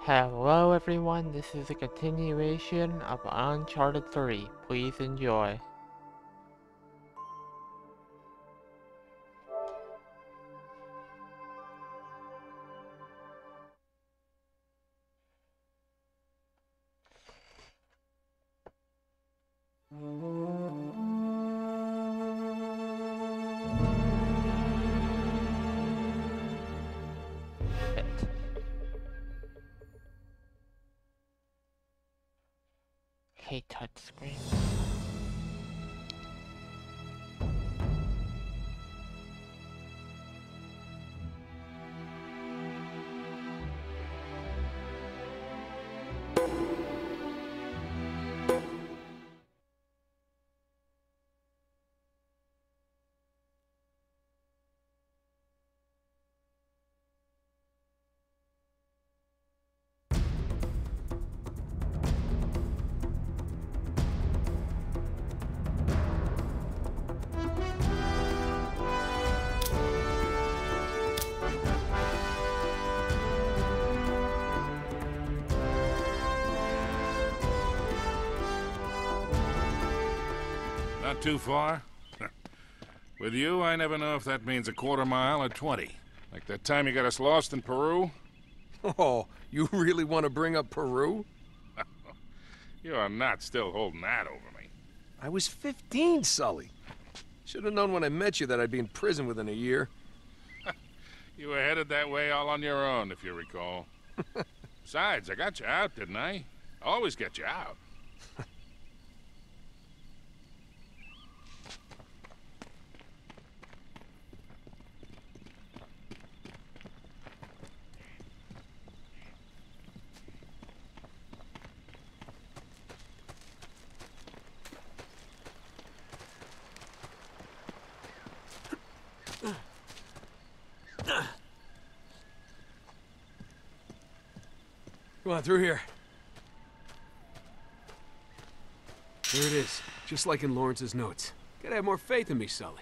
Hello everyone, this is a continuation of Uncharted 3. Please enjoy. Shit. Hate touchscreens. Not too far? With you, I never know if that means a quarter mile or 20. Like that time you got us lost in Peru? Oh, you really want to bring up Peru? You are not still holding that over me. I was 15, Sully. Should have known when I met you that I'd be in prison within a year. You were headed that way all on your own, if you recall. Besides, I got you out, didn't I? Always get you out. Come on, through here. There it is, just like in Lawrence's notes. Gotta have more faith in me, Sully.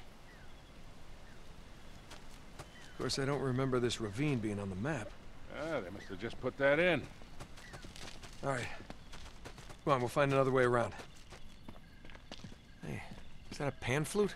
Of course, I don't remember this ravine being on the map. Ah, they must have just put that in. All right. Come on, we'll find another way around. Hey, is that a pan flute?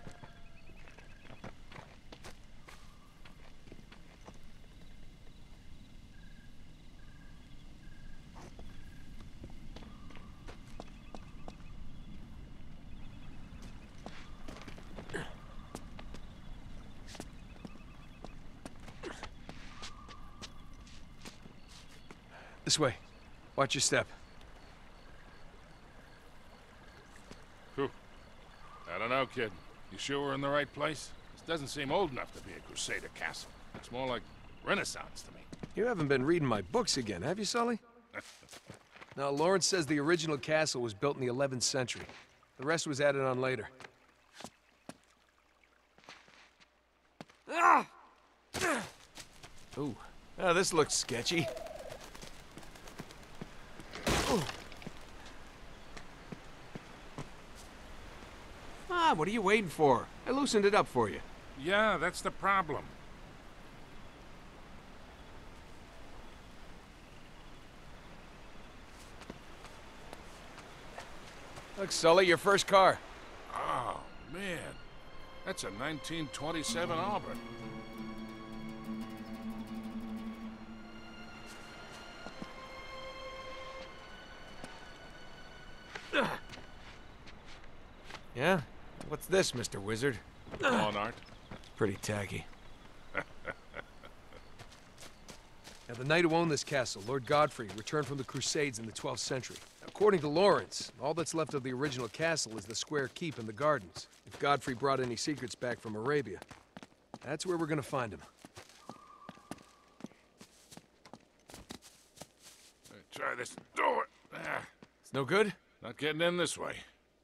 This way. Watch your step. Whew. I don't know, kid. You sure we're in the right place? This doesn't seem old enough to be a Crusader castle. It's more like Renaissance to me. You haven't been reading my books again, have you, Sully? Now, Lawrence says the original castle was built in the 11th century. The rest was added on later. Ooh. Ah, this looks sketchy. Ah, what are you waiting for? I loosened it up for you. Yeah, that's the problem. Look, Sully, your first car. Oh, man. That's a 1927 Auburn. Yeah? What's this, Mr. Wizard? Lawn art. It's pretty tacky. Now, the knight who owned this castle, Lord Godfrey, returned from the Crusades in the 12th century. According to Lawrence, all that's left of the original castle is the square keep and the gardens. If Godfrey brought any secrets back from Arabia, that's where we're gonna find him. Try this door. Ah, It's no good? not getting in this way.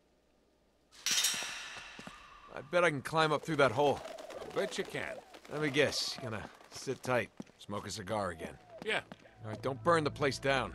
I bet I can climb up through that hole. I bet you can. Let me guess, you're gonna sit tight, smoke a cigar again. Yeah. All right, don't burn the place down.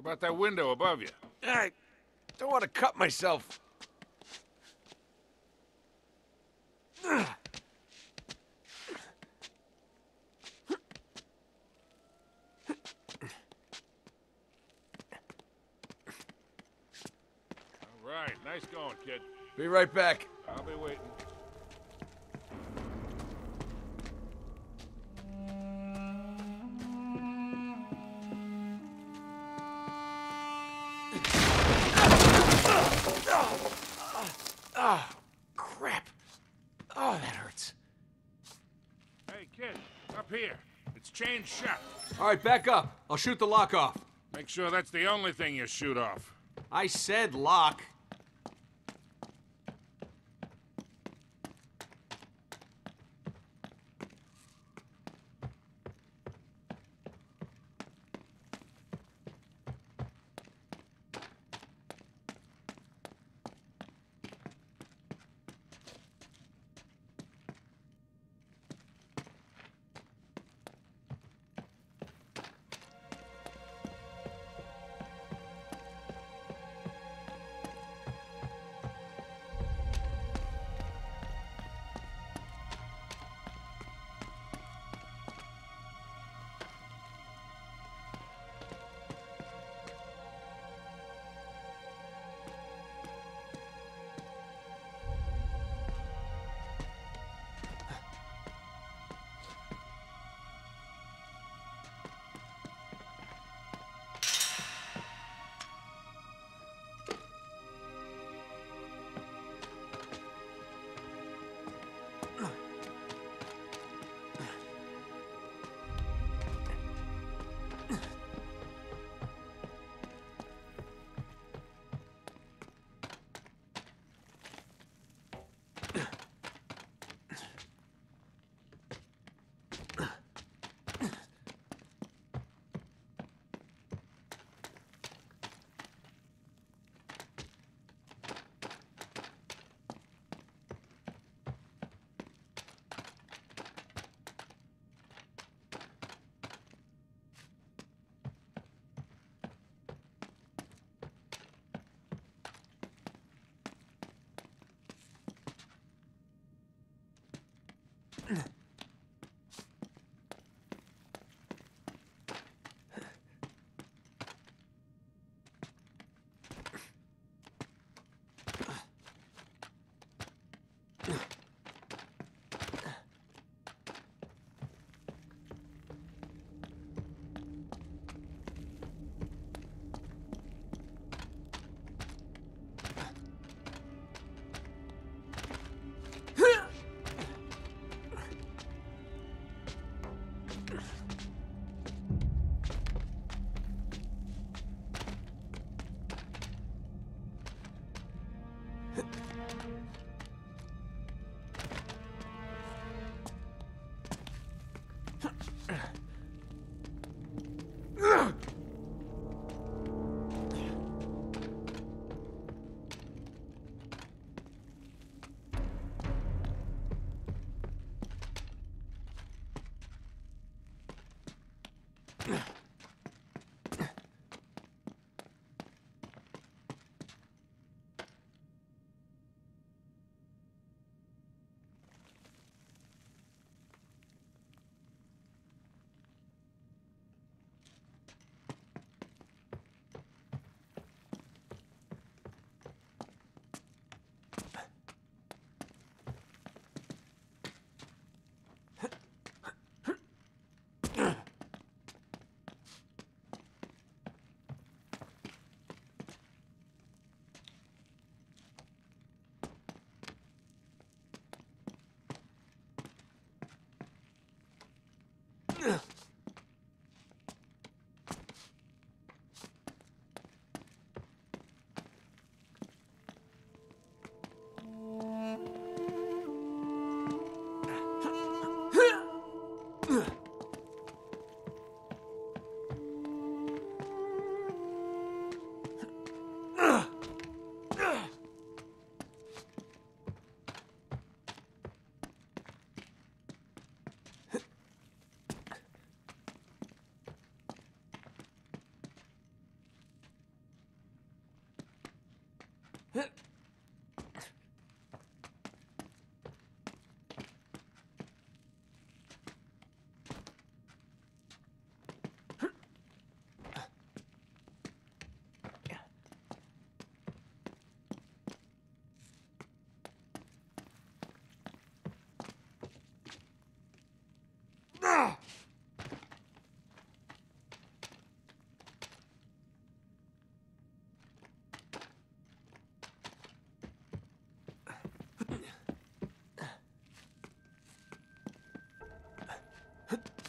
about that window above you? I don't want to cut myself. All right, nice going, kid. Be right back. I'll be waiting. Oh, crap. Oh, that hurts. Hey, kid, up here. It's chained shut. All right, back up. I'll shoot the lock off. Make sure that's the only thing you shoot off. I said lock.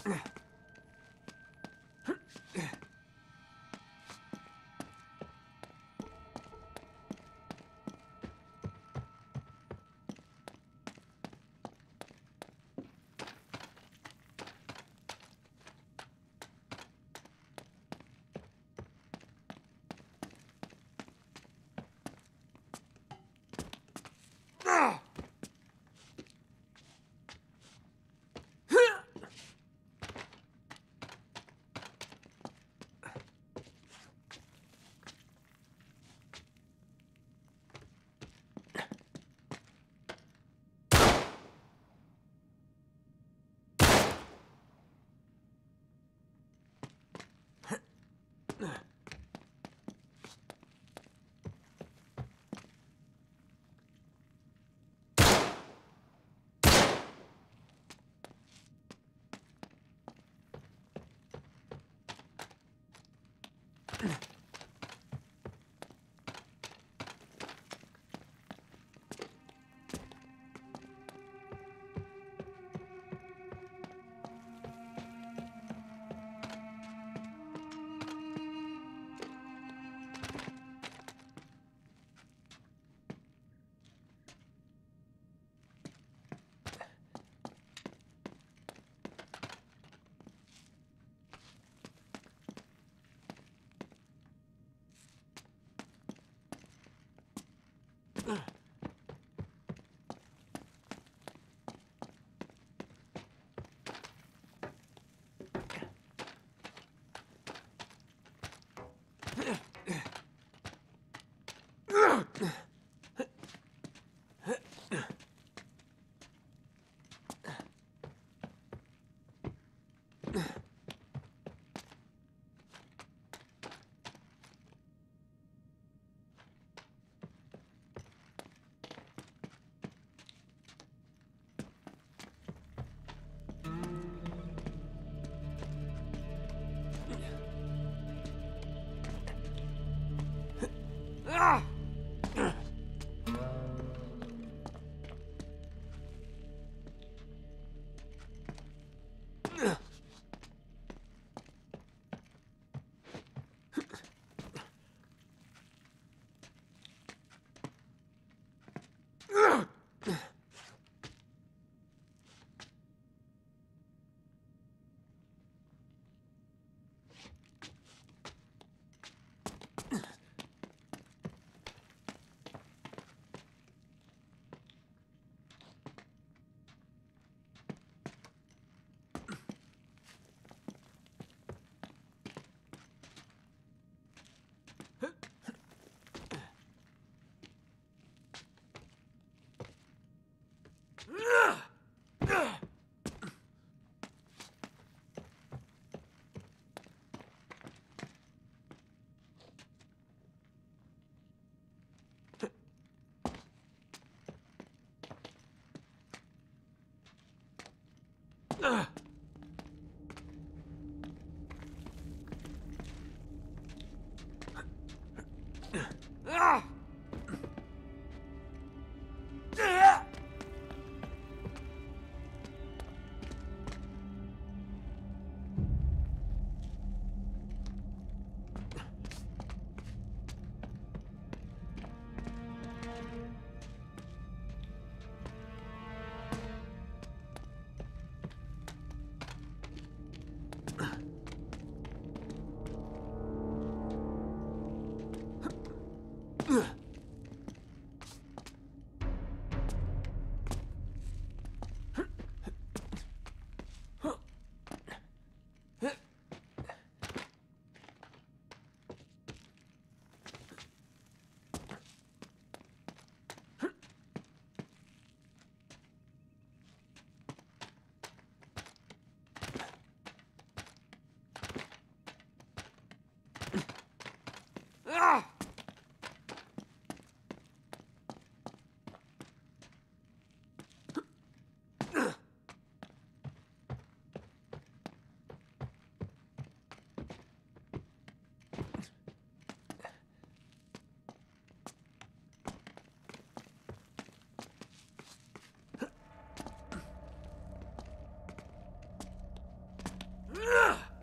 Ugh.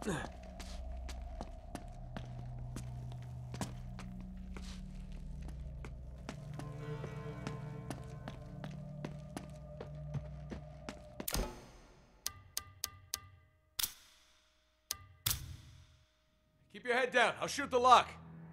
Keep your head down. I'll shoot the lock.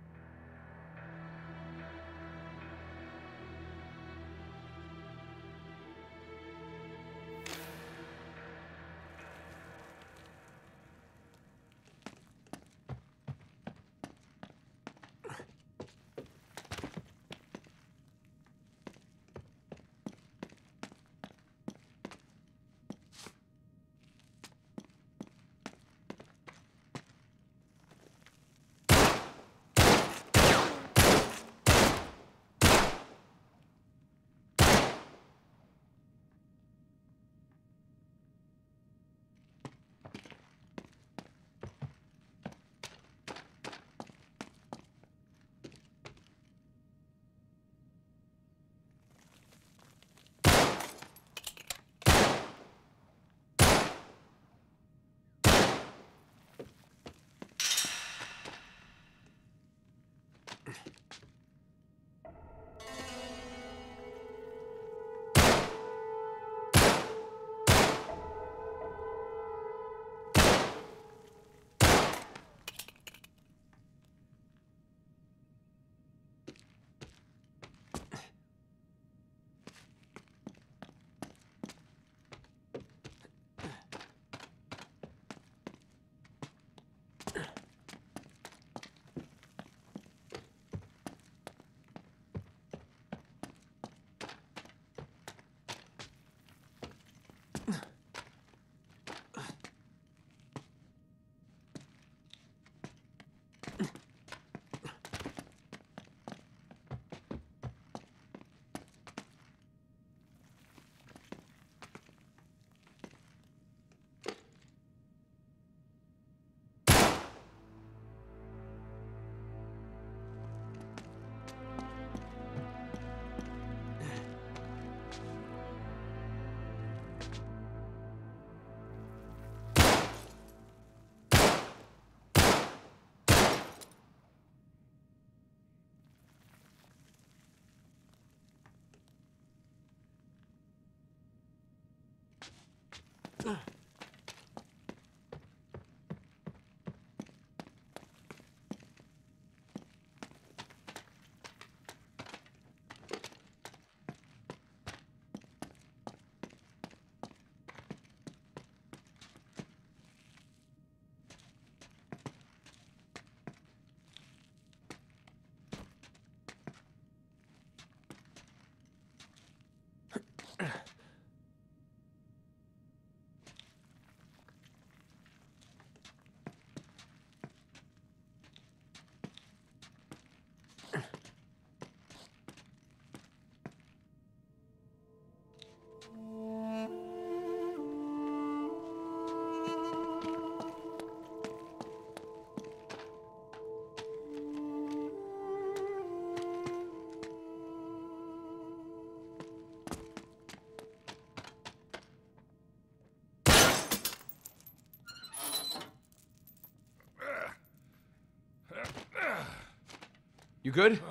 You good?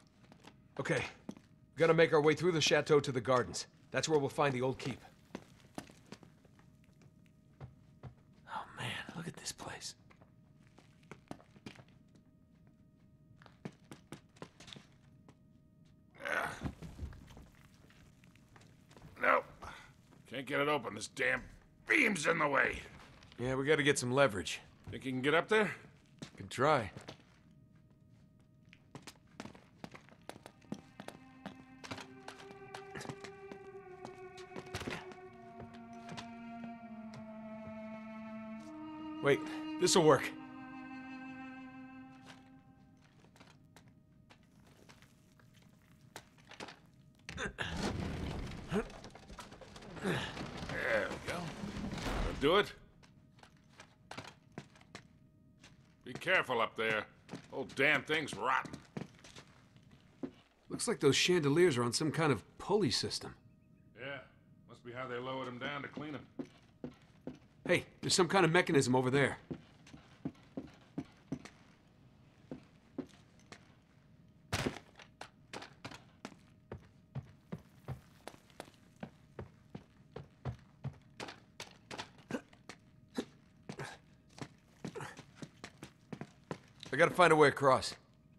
Okay. We gotta make our way through the chateau to the gardens. That's where we'll find the old keep. Oh man, look at this place. No. Can't get it open. This damn beam's in the way. Yeah, we gotta get some leverage. Think you can get up there? Can try. Wait, this'll work. There we go. That'll do it. Be careful up there. Whole damn thing's rotten. Looks like those chandeliers are on some kind of pulley system. Yeah, must be how they lowered them down to clean them. Hey, there's some kind of mechanism over there. I gotta find a way across.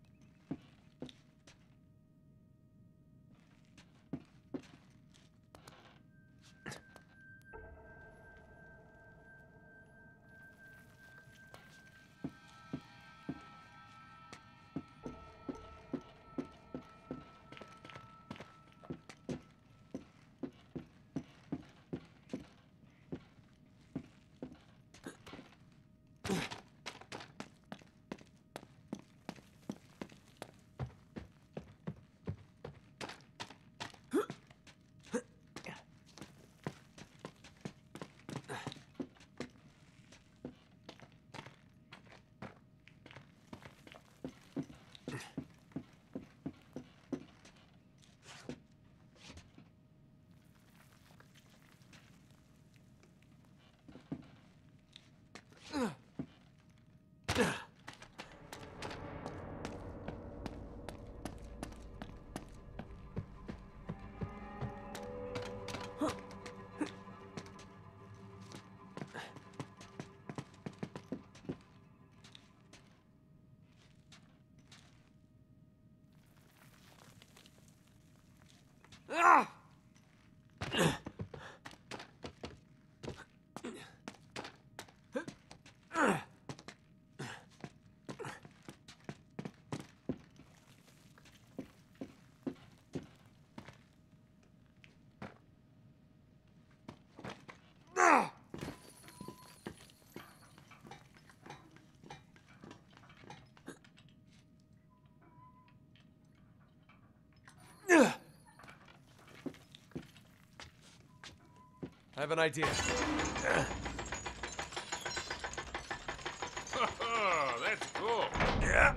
I have an idea. Oh, that's cool. Yeah.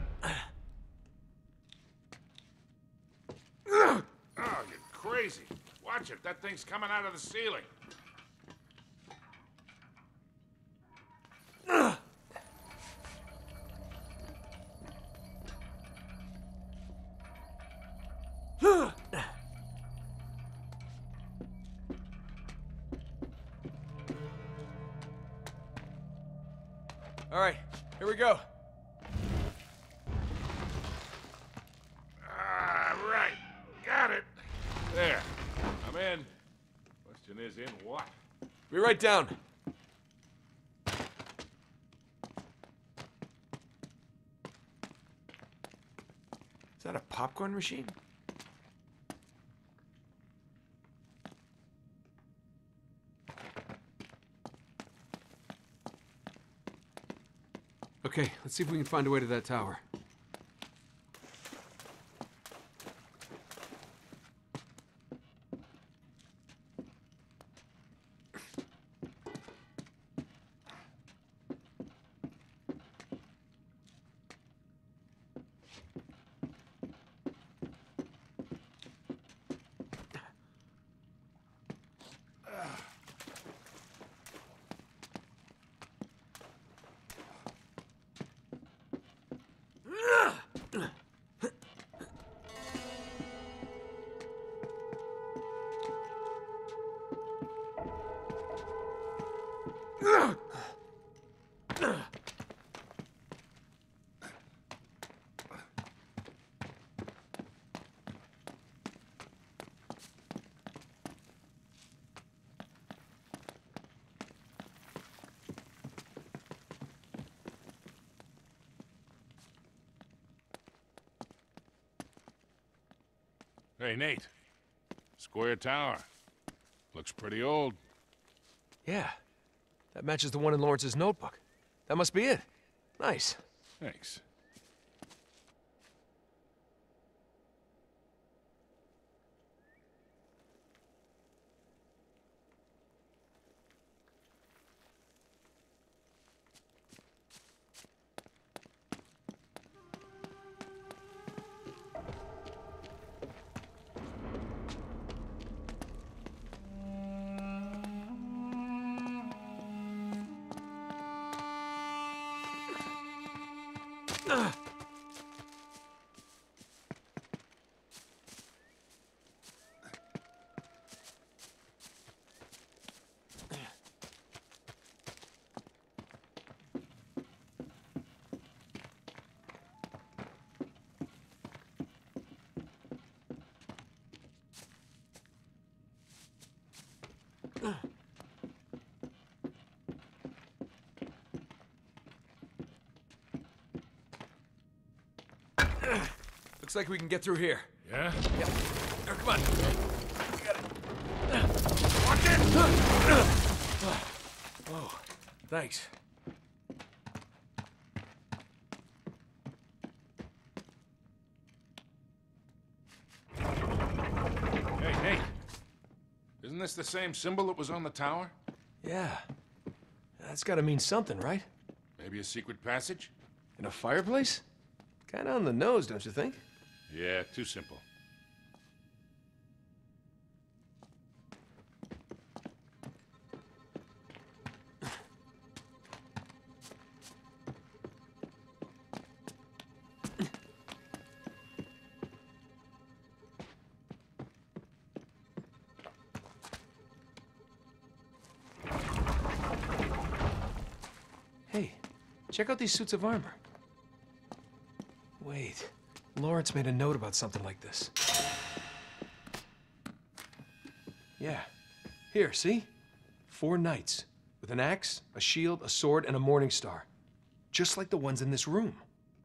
Oh, you're crazy. Watch it. That thing's coming out of the ceiling. All right, here we go. Right. Got it. There. I'm in. Question is, in what? Be right down. Is that a popcorn machine? Okay, let's see if we can find a way to that tower. Hey, Nate. Square tower. Looks pretty old. Yeah, that matches the one in Lawrence's notebook. That must be it. Nice. Thanks. Looks like we can get through here. Yeah? Yeah. Here, come on. You got it. Watch it! Oh, thanks. Hey, Nate. Isn't this the same symbol that was on the tower? Yeah. That's gotta mean something, right? Maybe a secret passage? In a fireplace? Kinda on the nose, don't you think? Yeah, too simple. Hey, check out these suits of armor. Wait, Lawrence made a note about something like this. Yeah. Here, see? 4 knights. With an axe, a shield, a sword, and a morning star. Just like the ones in this room.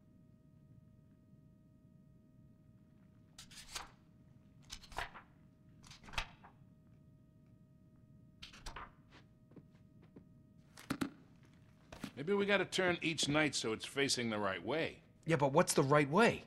Maybe we gotta turn each knight so it's facing the right way. Yeah, but what's the right way?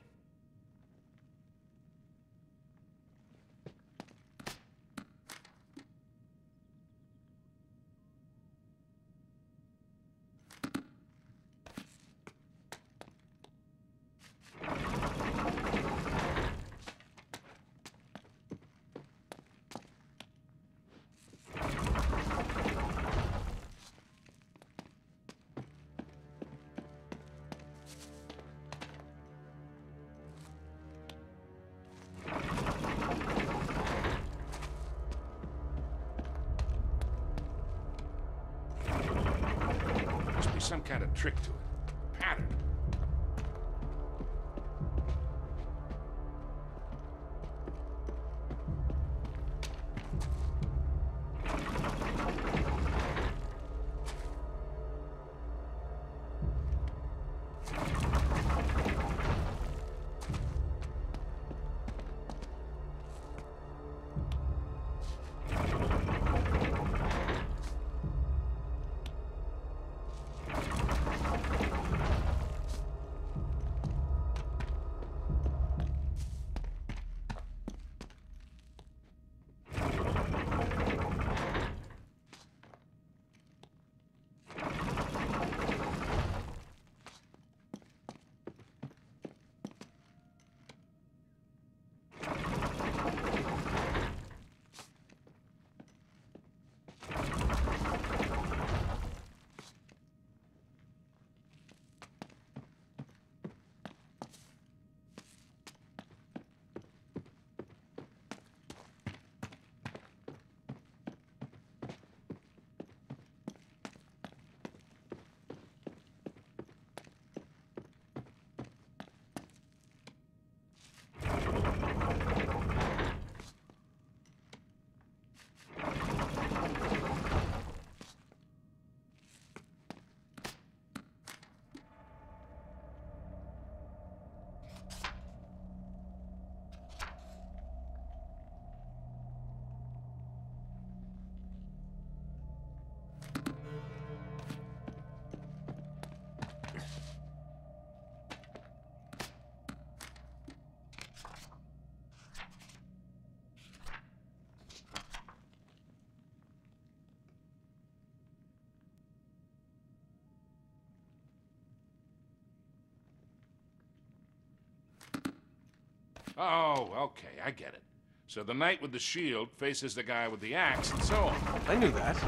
Must be some kind of trick to it. Pattern. Oh, okay, I get it. So the knight with the shield faces the guy with the axe, and so on. I knew that.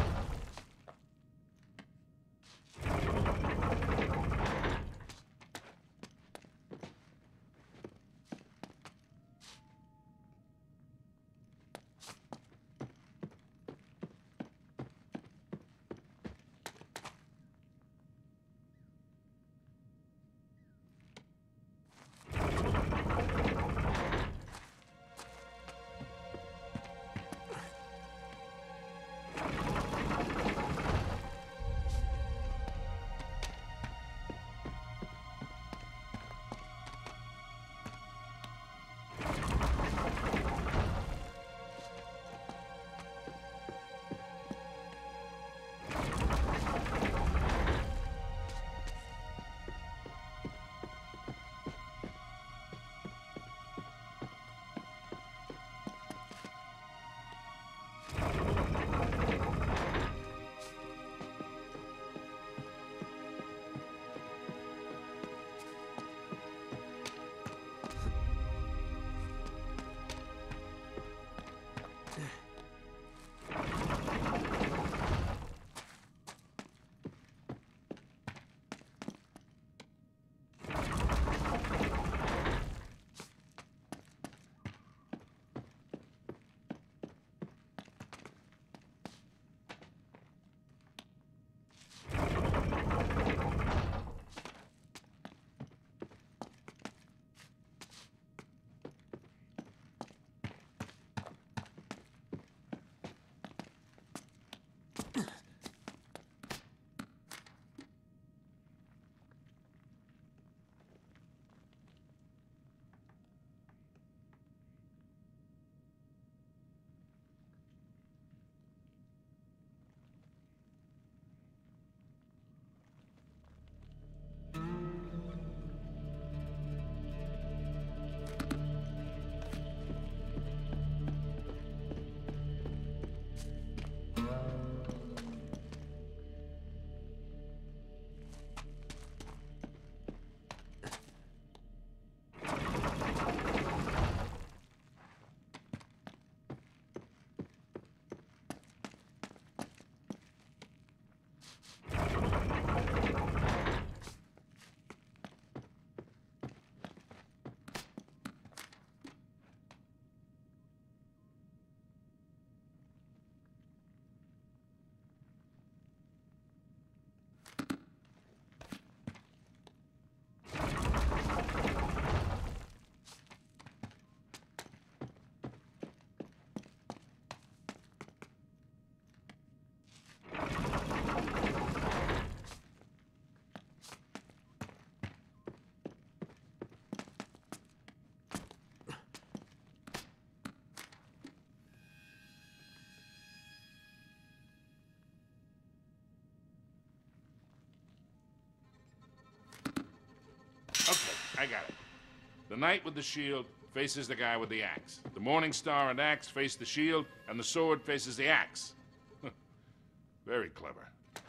I got it. The knight with the shield faces the guy with the axe. The Morning Star and axe face the shield, and the sword faces the axe. Very clever.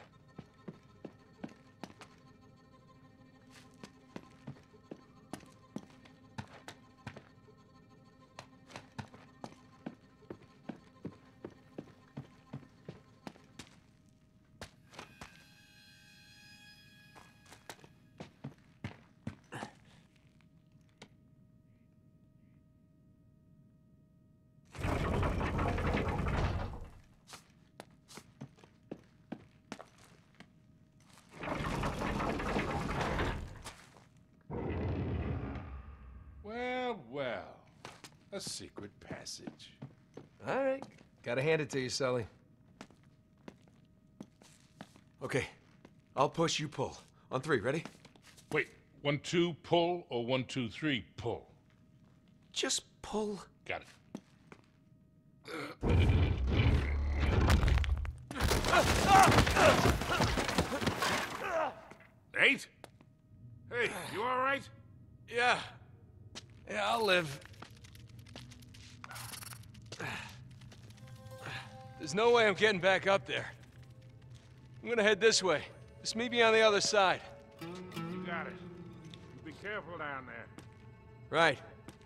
Well, a secret passage. All right. Gotta hand it to you, Sully. Okay. I'll push, you pull. On 3, ready? Wait, 1, 2, pull, or 1, 2, 3, pull? Just pull. Got it. 8? Hey, you all right? Yeah. Yeah, I'll live. There's no way I'm getting back up there. I'm gonna head this way. Just meet me on the other side. You got it. Be careful down there. Right.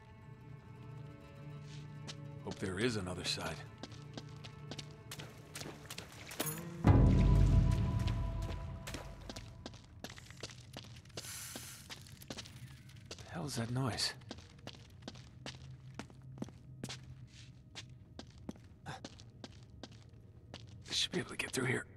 Hope there is another side. The hell's that noise? I should be able to get through here.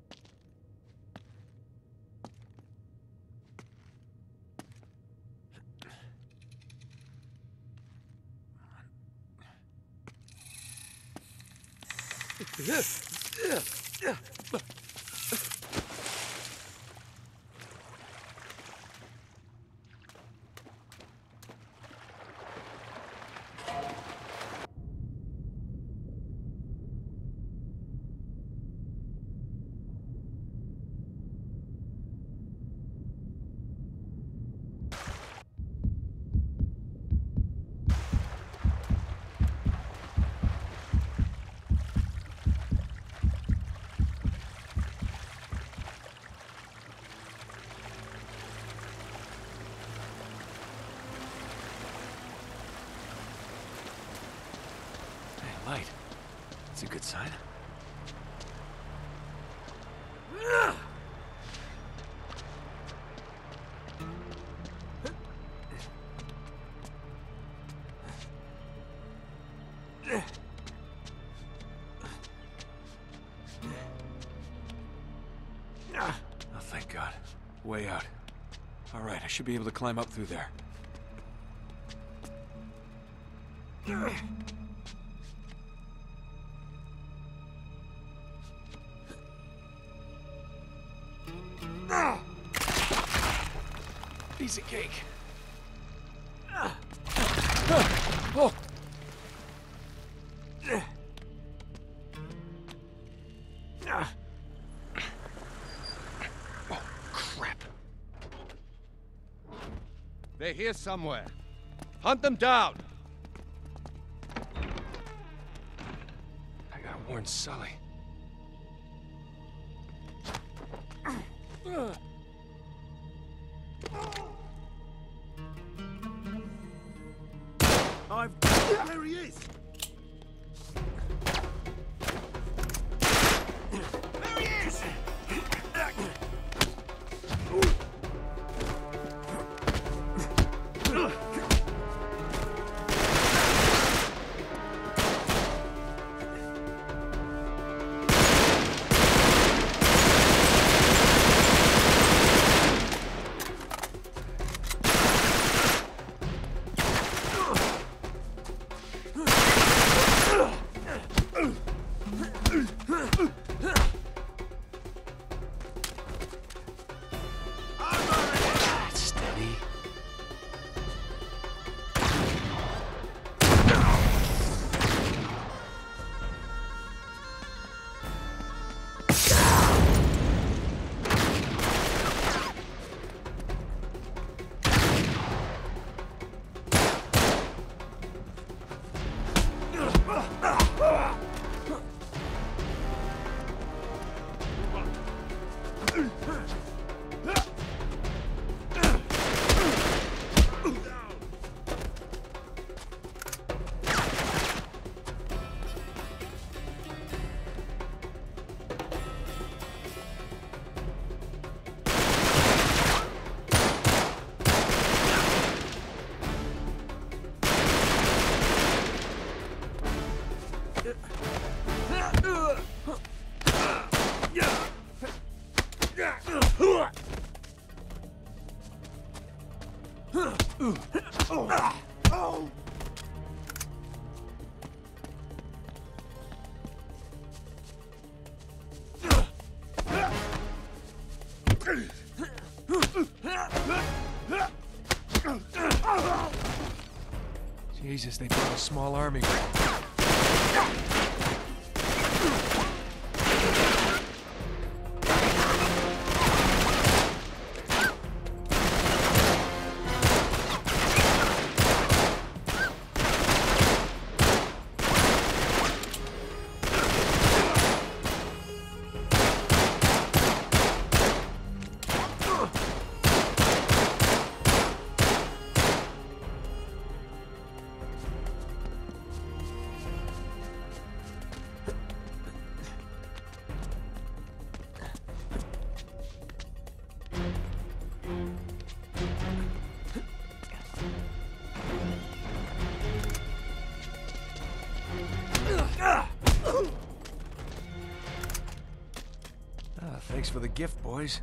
Light. That's a good sign. Oh, thank God. Way out. All right, I should be able to climb up through there. Piece of cake. Oh. Oh, crap. They're here somewhere. Hunt them down. I gotta warn Sully. There he is! There he is! Jesus, they brought a small army. Thanks for the gift, boys.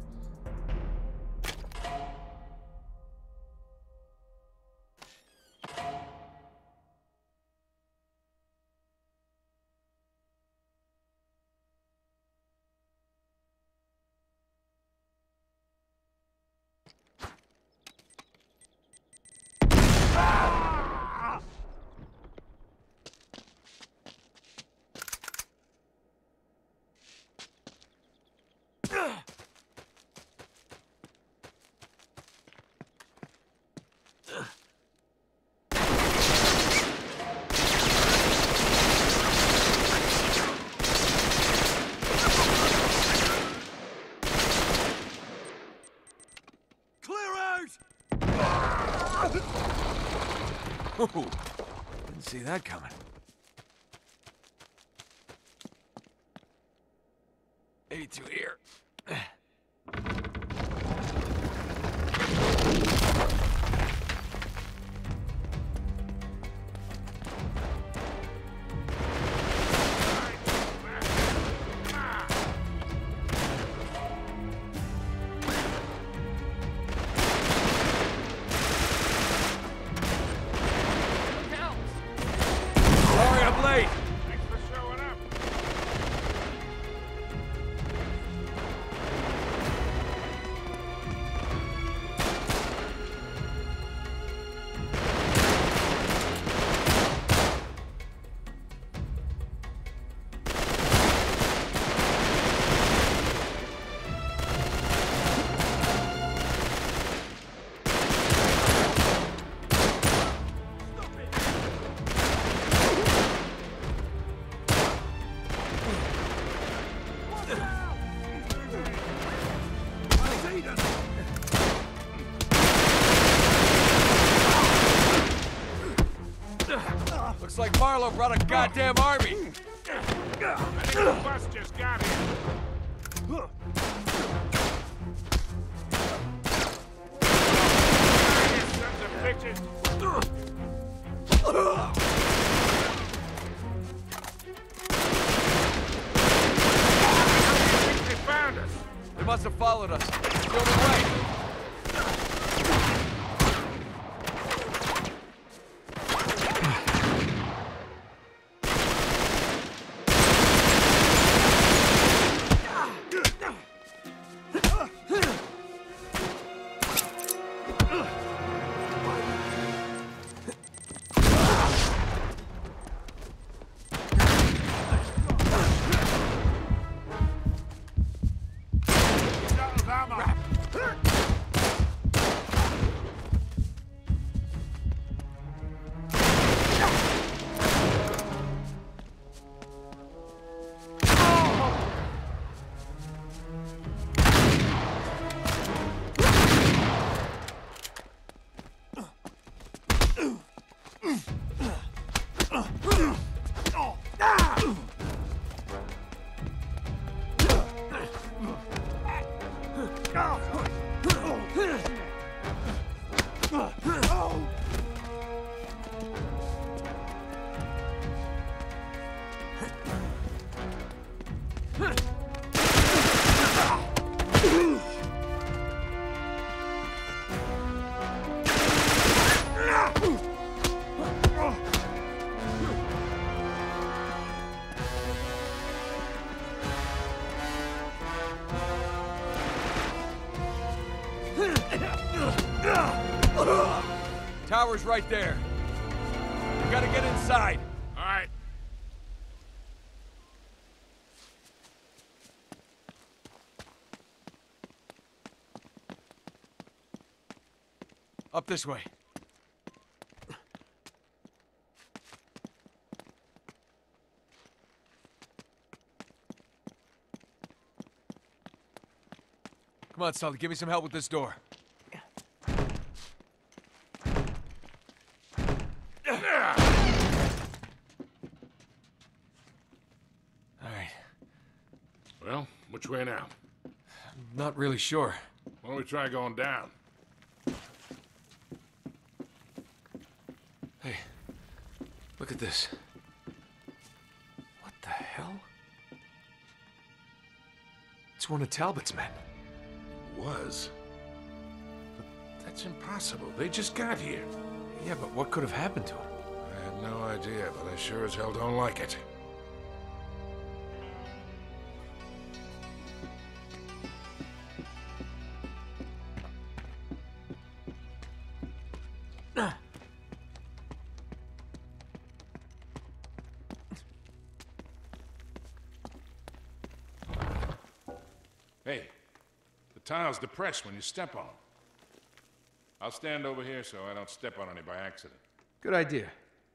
Oh, didn't see that coming. Maybe through here. Looks like Marlowe brought a goddamn army. I think the bus just got here. You sons of bitches. They found us. They must have followed us. It's the only way. Tower's right there. We gotta get inside. All right. Up this way. Come on, Sully, give me some help with this door. Alright, Well, which way now? not really sure. Why don't we try going down? Hey, look at this. What the hell? It's one of Talbot's men. Was. But that's impossible. They just got here. Yeah, but what could have happened to him? I have no idea, but I sure as hell don't like it. Hey, the tile's depressed when you step on them. I'll stand over here so I don't step on any by accident. Good idea.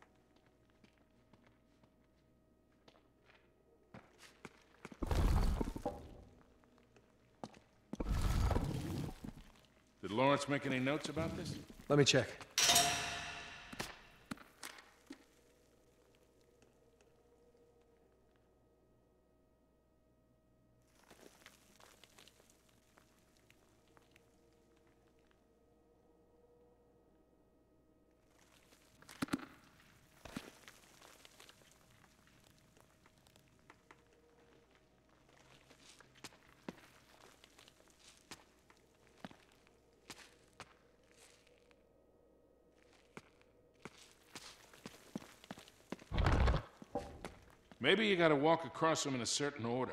Did Lawrence make any notes about this? Let me check. Maybe you gotta walk across them in a certain order.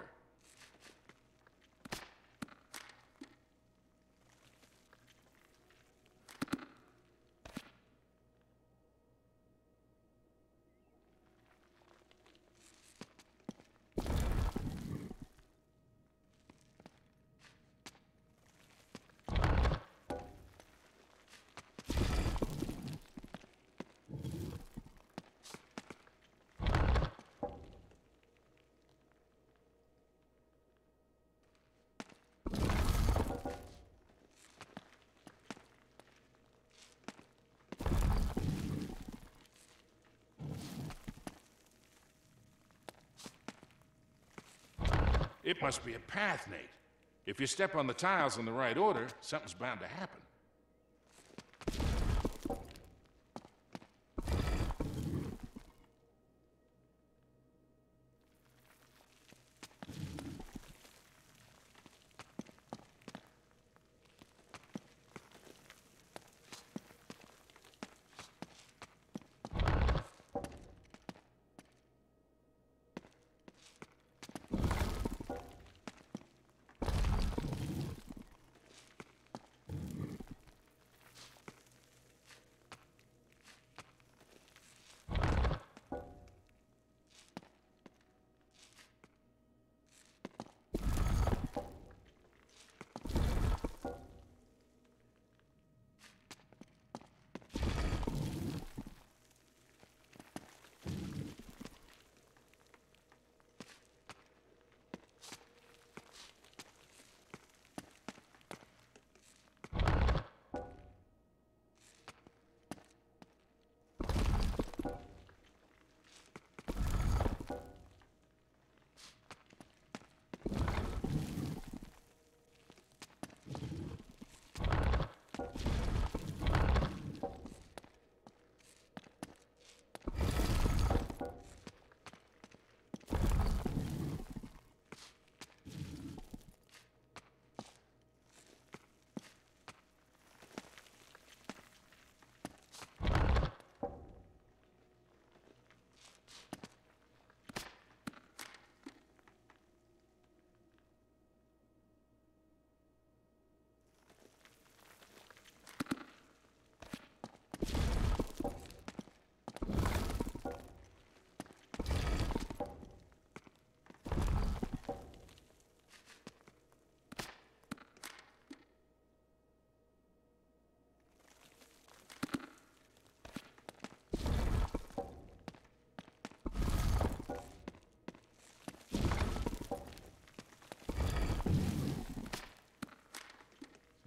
It must be a path, Nate. If you step on the tiles in the right order, something's bound to happen.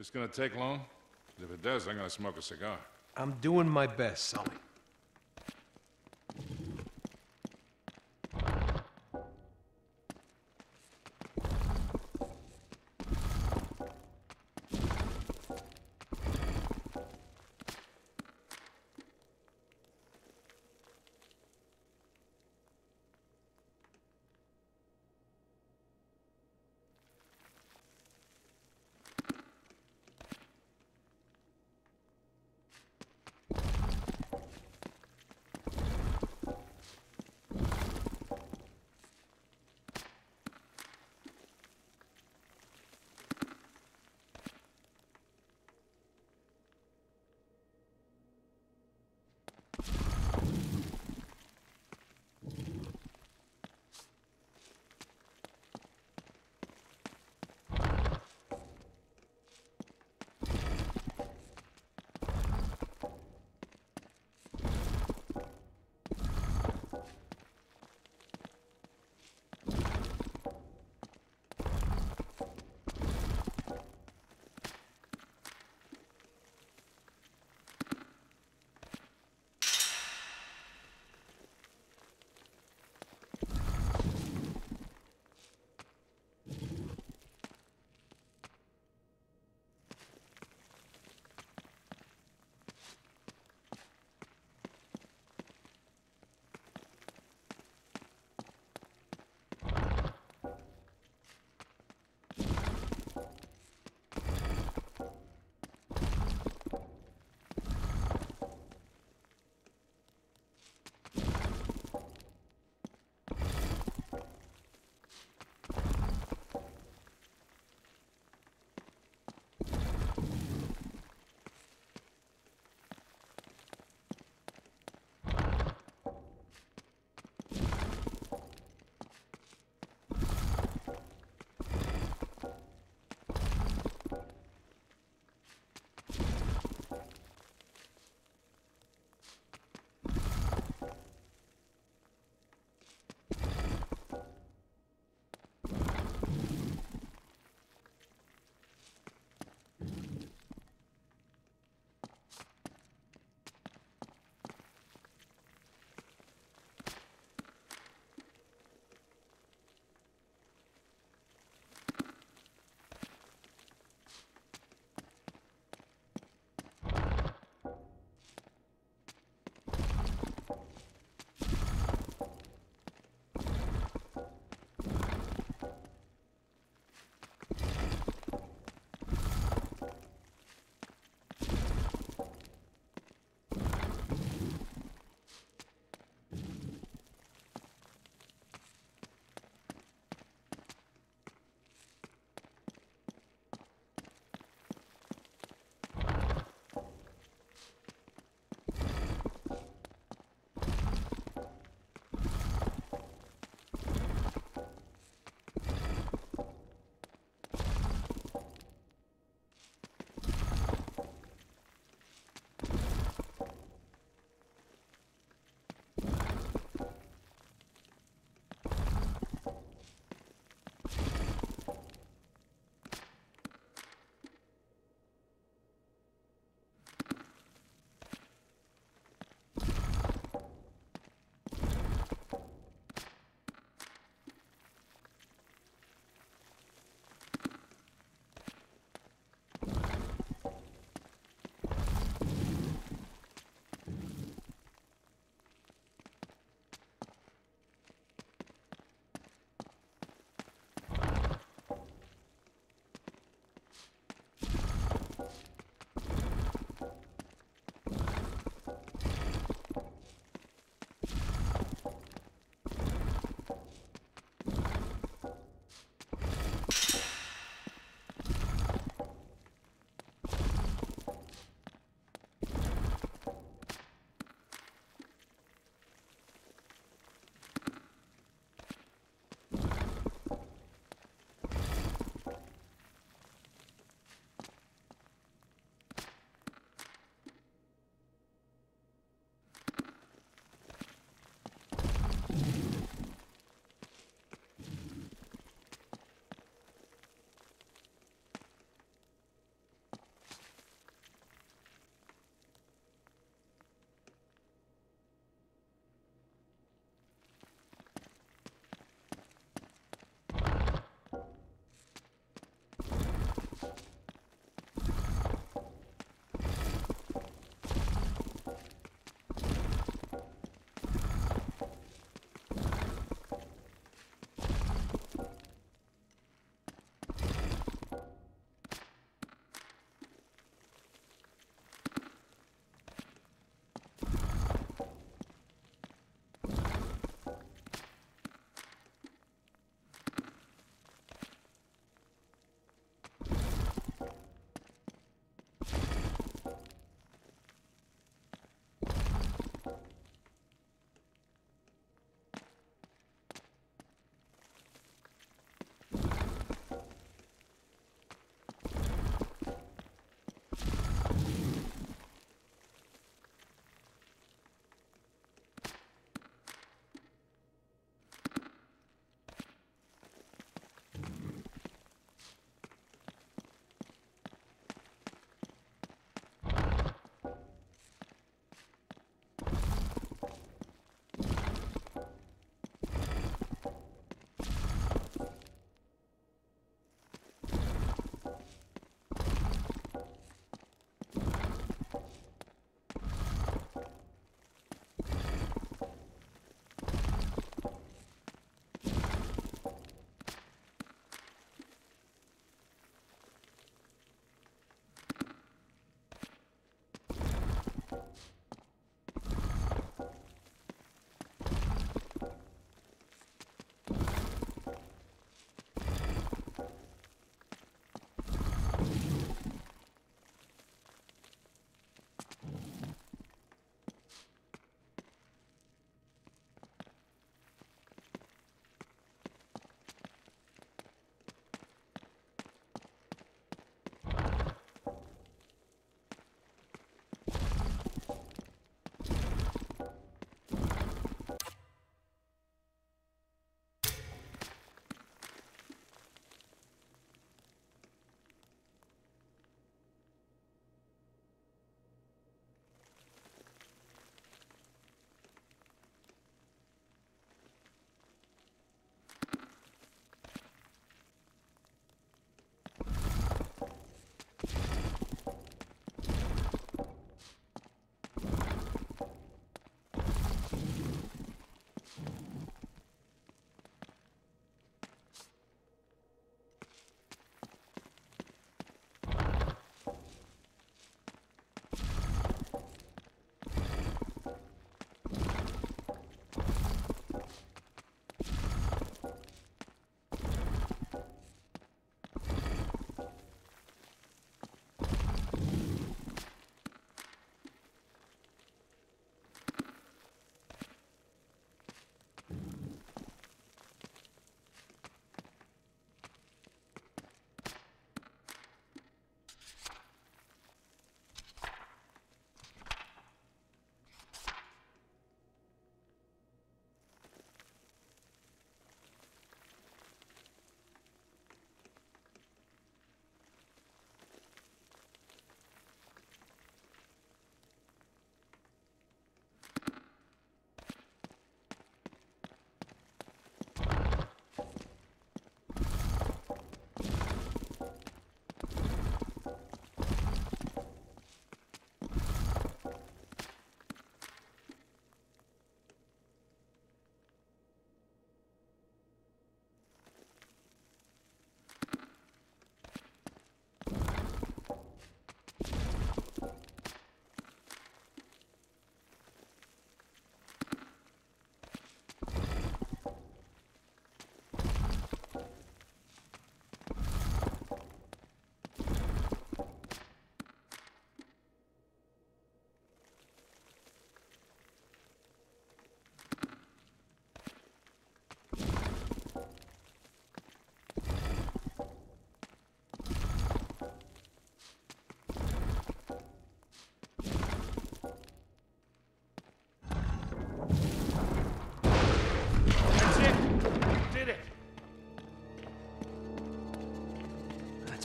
This gonna take long? If it does, I'm gonna smoke a cigar. I'm doing my best, Sully.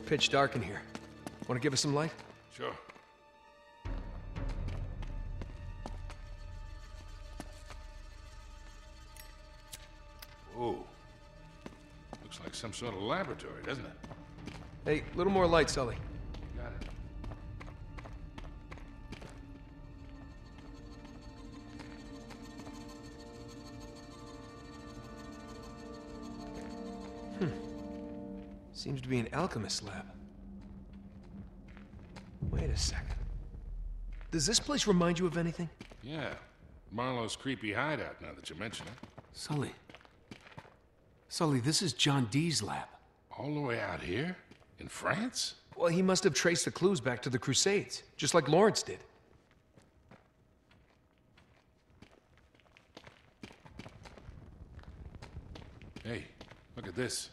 pitch dark in here. Want to give us some light? Sure. Whoa. Looks like some sort of laboratory, doesn't it? Hey, a little more light, Sully. Got it. Seems to be an alchemist lab. Wait a second. Does this place remind you of anything? Yeah. Marlowe's creepy hideout, now that you mention it. Sully. Sully, this is John Dee's lab. All the way out here? In France? Well, he must have traced the clues back to the Crusades, just like Lawrence did. Hey, look at this.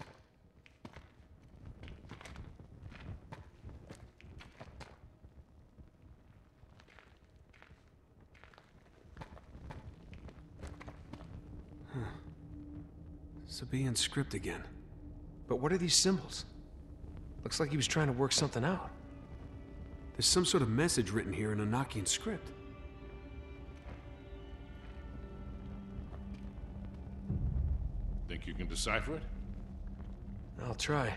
Sabaean script again. But what are these symbols? Looks like he was trying to work something out. There's some sort of message written here in Enochian script. Think you can decipher it? I'll try.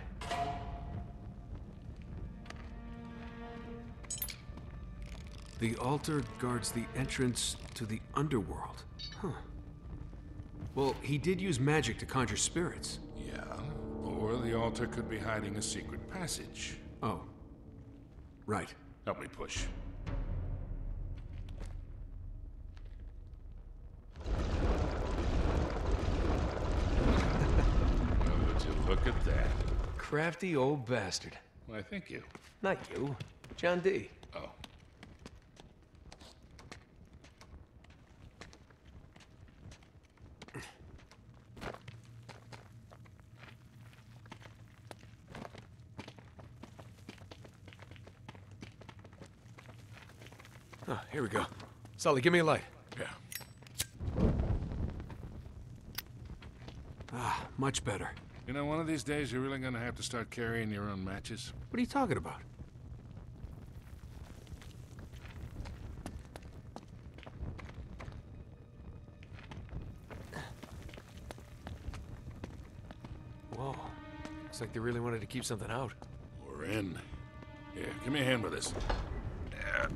The altar guards the entrance to the underworld. Huh. Well, he did use magic to conjure spirits. Yeah. Or the altar could be hiding a secret passage. Oh. Right. Help me push. Would you look at that? Crafty old bastard. Why, thank you. Not you. John Dee. Oh. Oh, here we go. Sully, give me a light. Yeah. Ah, much better. You know, one of these days you're really gonna have to start carrying your own matches. What are you talking about? Whoa. Looks like they really wanted to keep something out. We're in. Here, give me a hand with this. Yeah.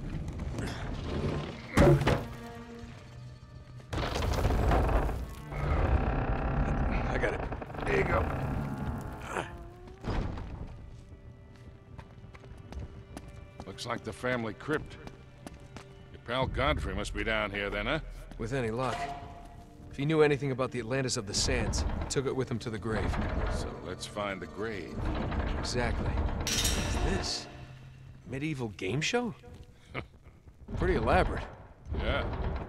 I got it. There you go. Looks like the family crypt. Your pal Godfrey must be down here then, huh? With any luck. If he knew anything about the Atlantis of the Sands, he took it with him to the grave. So let's find the grave. Exactly. What's this? Medieval game show? Pretty elaborate. Yeah.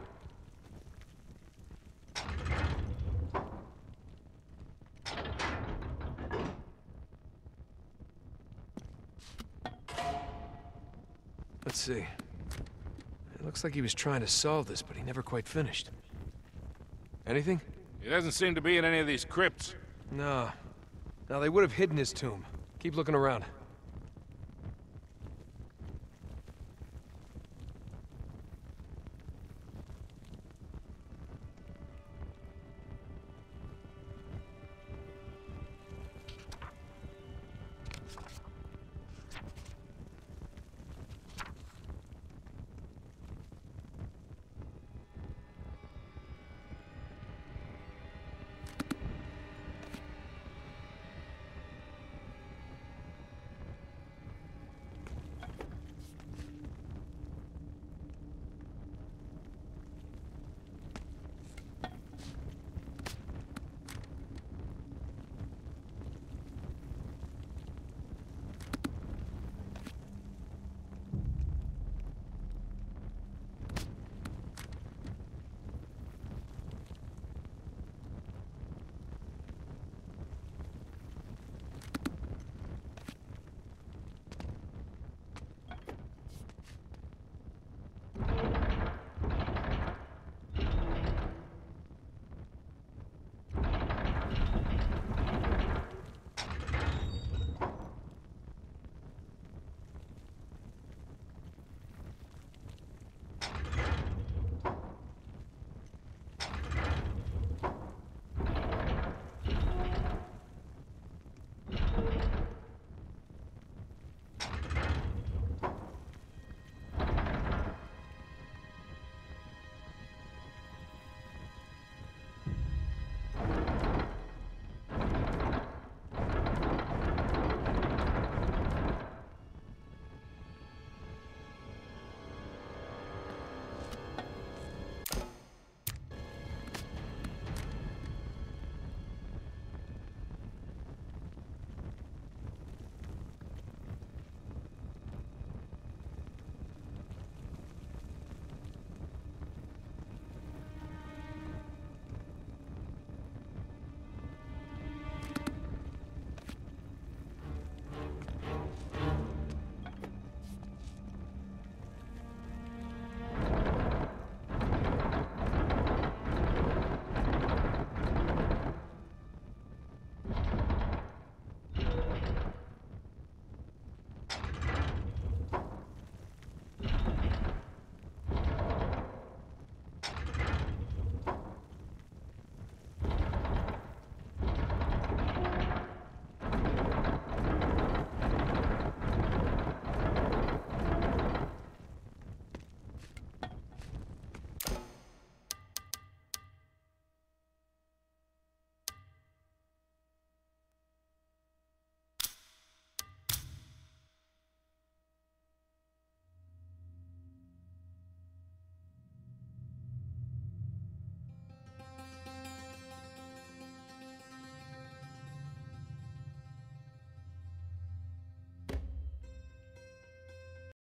Let's see. It looks like he was trying to solve this, but he never quite finished. Anything? He doesn't seem to be in any of these crypts. No. Now, they would have hidden his tomb. Keep looking around.